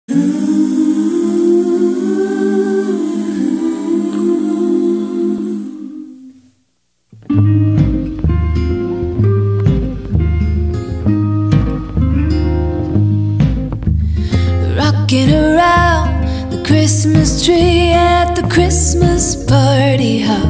Rocking around the Christmas tree at the Christmas party hop.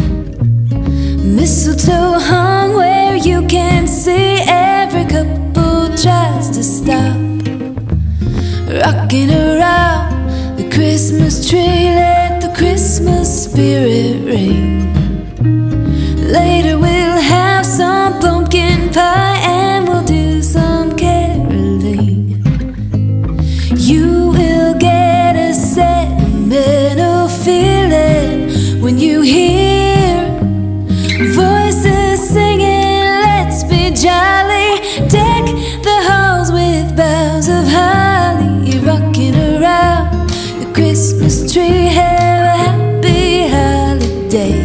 Mistletoe hung where you can see, every couple tries to stop. Rocking around the Christmas tree, let the Christmas spirit ring. Later we'll have some pumpkin pie and we'll do some caroling. You will get a sentimental feeling when you hear voices singing, let's be jolly. Deck the halls with boughs of holly. Rocking around the Christmas tree, have a happy holiday.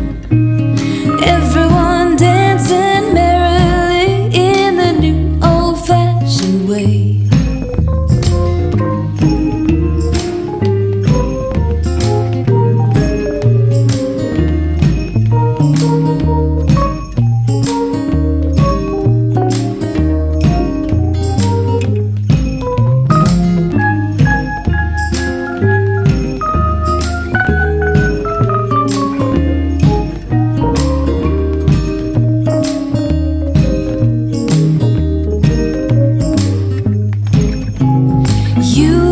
Everyone dancing merrily in the new old-fashioned way. You